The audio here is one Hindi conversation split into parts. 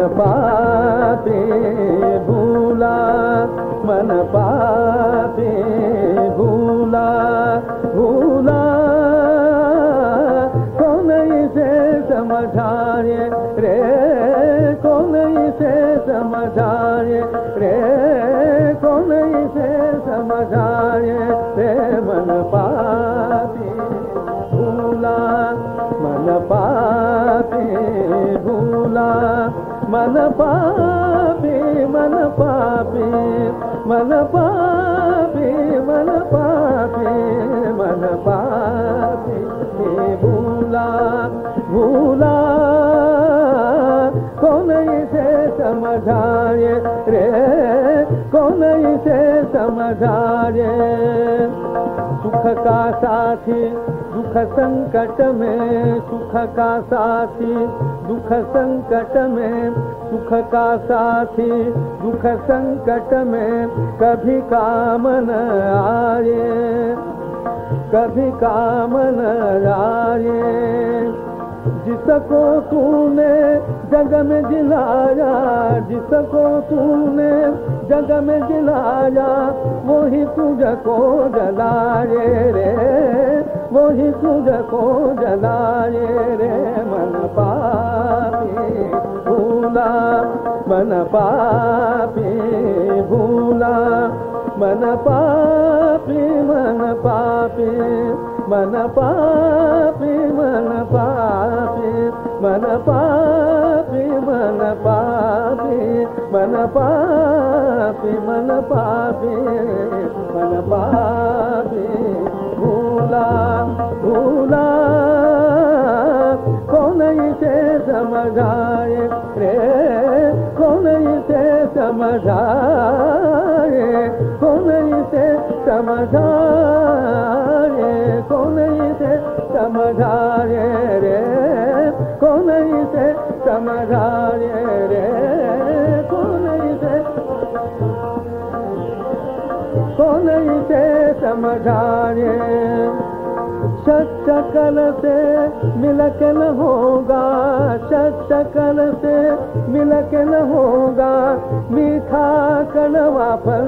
पापी भूला, मन पापी भूला भूला, कौन इसे समझाए रे, कौन इसे समझाए रे, कौन इसे समझाए रे, मन पापी भूला, मन पापी भूला, मन पापी, मन पापी, मन पापी, मन पापी, मन पापी भूला भूला, कौन इसे समझाए रे, कौन इसे समझाए। सुख का साथी दुख संकट में, सुख का साथी दुख संकट में, सुख का साथी दुख संकट में, कभी काम न आए, कभी काम न आए। जिसको तूने जग में जिलाया, जिसको तूने जग में जिलाया, वही तुझको जलाए रे, वही तुझको जलाए रे, मन पापी भूला, मन पापी भूला, मन पापी, मन पापी, मन पापी, मन पापी, मन पापी, मन पापी, मन पापी, मन पापी, मन पापी भूला भूला, कौन इसे समझाए रे, कौन इसे समझाए, कौन इसे समझाए, कौन इसे समझाए रे, कौन इसे समझाए रे, कौन इसे, कौन इसे समझाए। शकल से मिलक न होगा, शकल से मिलक न होगा, मीठा कड़वा फल,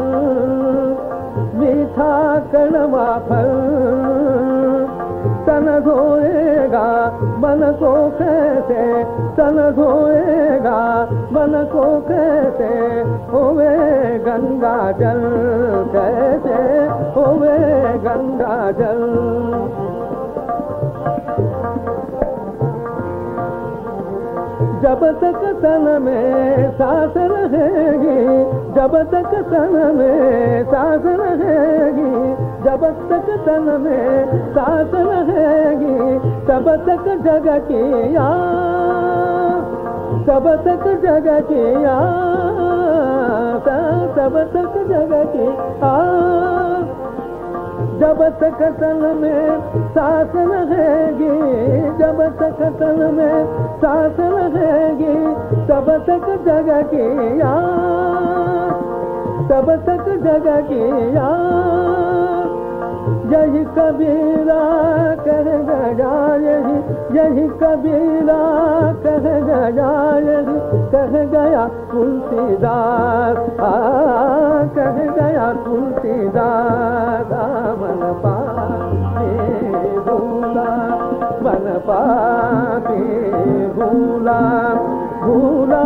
मीठा कड़वा फल, तन धोएगा मन को कैसे, तन धोएगा मन को कैसे, होवे गंगा जल कैसे, होवे गंगा जल। जब तक तन में सांस रहेगी, जब तक तन में सांस रहेगी, जब तक तन में सांस रहेगी, तब तक जग की आस, तब तक जग की आस, तब तक जग की आस। जब तक तन में सांस रहेगी, जब तक तन में सांस रहेगी, तब तक जग की आस, तब तक जग की आस। यही कबीरा कह गया, यही यही कबीरा कह गया, यही कह गया तुलसीदास, कह गया तुलसीदास। मन पापी भूला, मन पापी भूला भूला,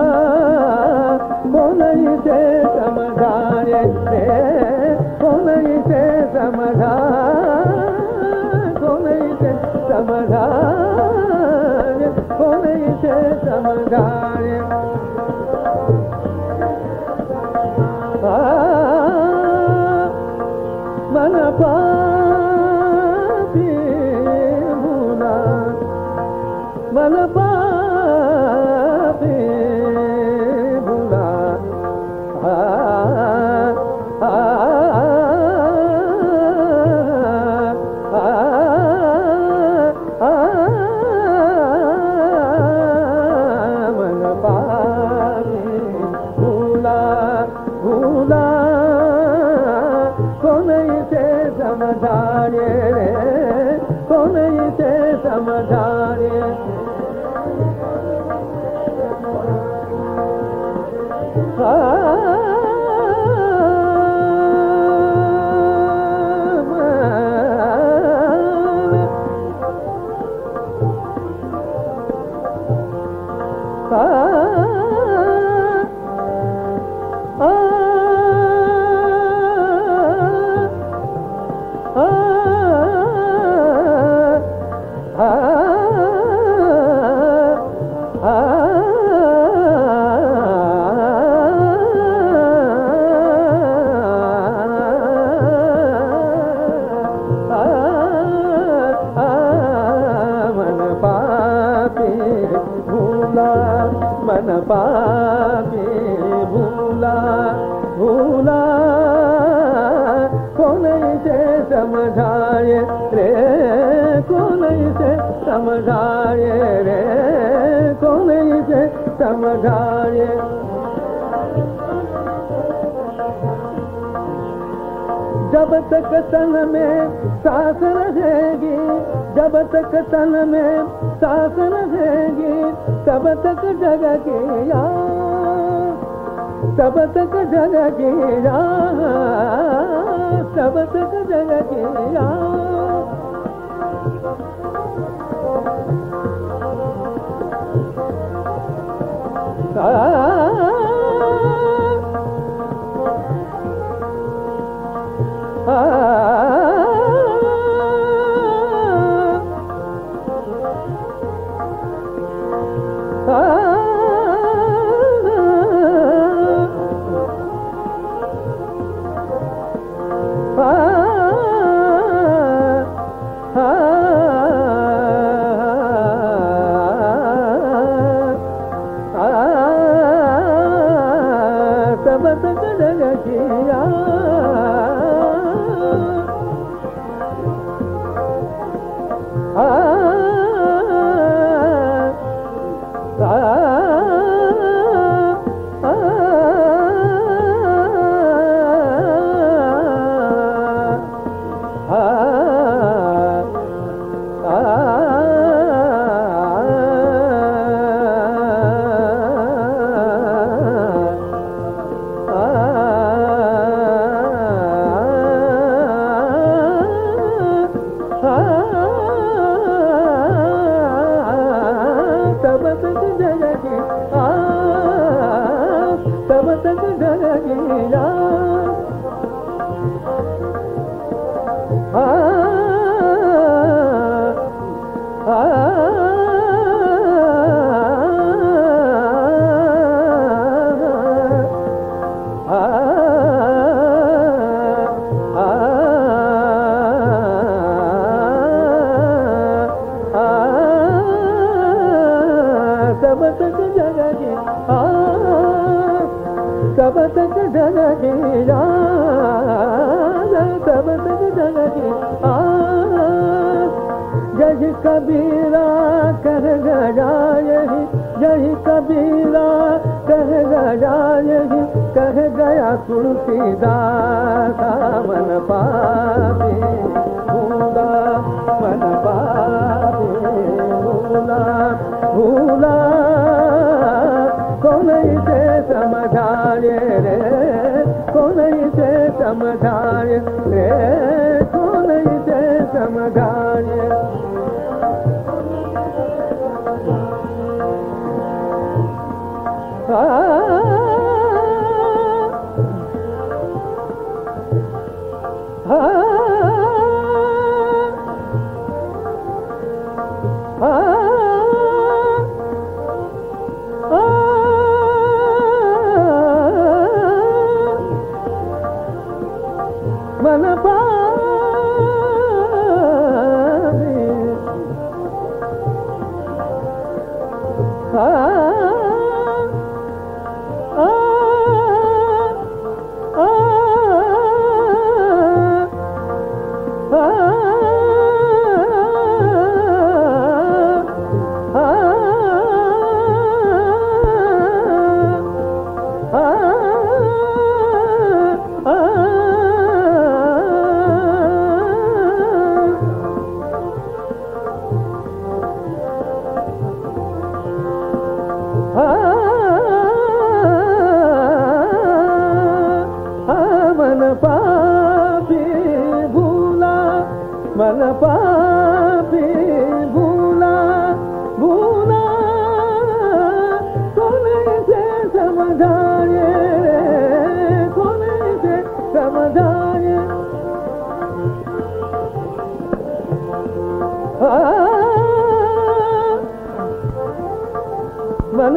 कौन इसे समझाए रे, कौन इसे समझाए, कौन इसे समझाए, कौन इसे समझाए। मन पापी भूला, मन पापी भूला, मन पापी भूला भूला, कौन इसे समझाए रे, कौन इसे समझाए। मन पापी भूला भूला कौन इसे समझाए रे, कौन इसे समझाए रे, कौन इसे समझाए। जब तक तन में सांस रहेगी, जब तक तन में सांस रहेगी, तब तक जगह की याद, तब तक जगह की याद, तब तक जगह की याद। तब तक जगह की तब तक जगह की तब तक जगह की तब तक जगह की जय कबीरा कर गया यही, जय कबीरा कह गया यही, कह गया तुलसीदास। मन पापी भूला, मन पापी भूला भूला कौन इसे समझाए रे, कौन इसे समझाए रे, कौन इसे समझाए। मन पापी भूला, मन पापी भूला भूला मन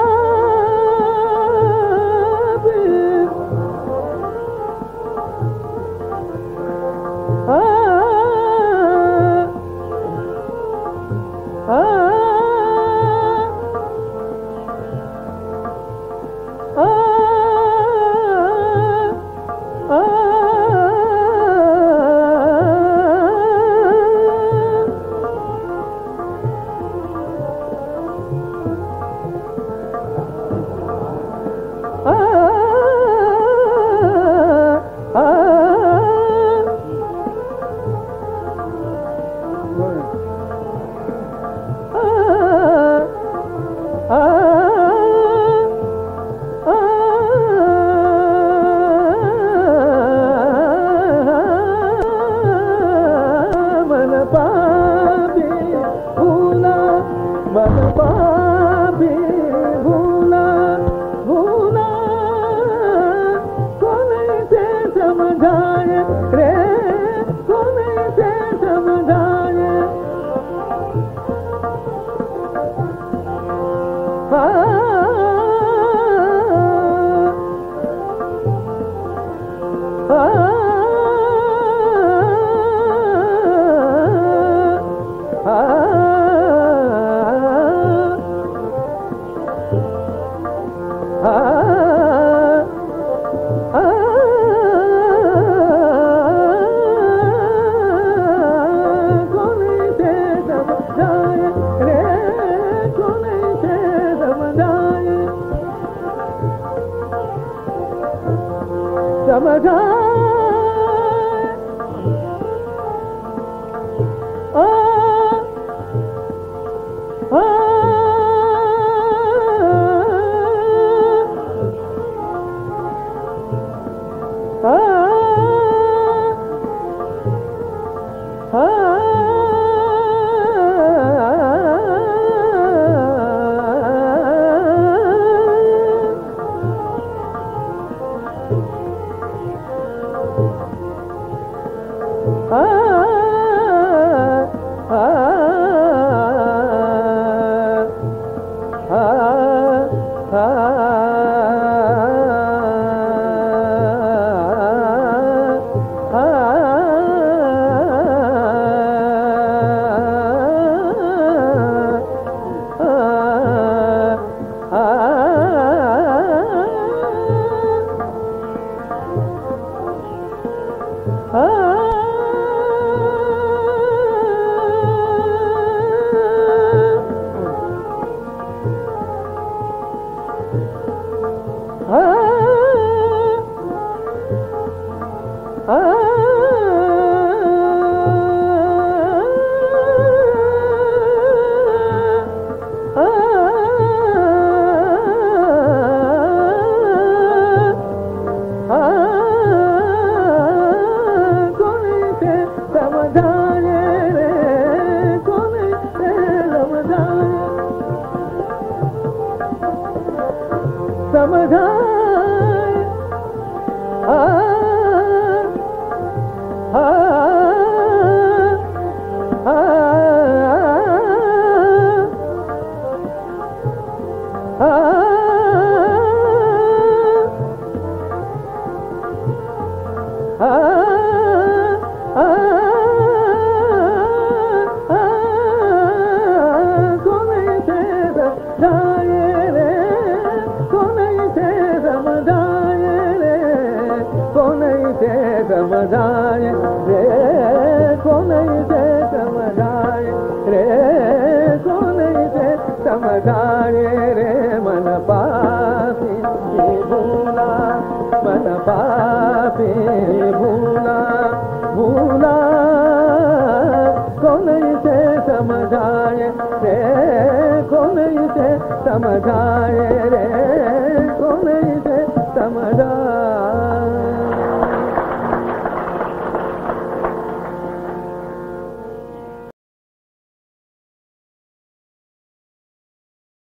पापी समझाए रे, कौन इसे